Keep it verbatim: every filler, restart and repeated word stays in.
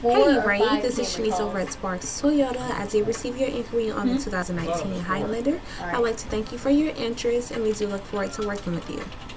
Hey Ray, this is Shanice over at Sparks Toyota. I did receive your inquiry on the two thousand nineteen Highlander. I'd like to thank you for your interest, and we do look forward to working with you.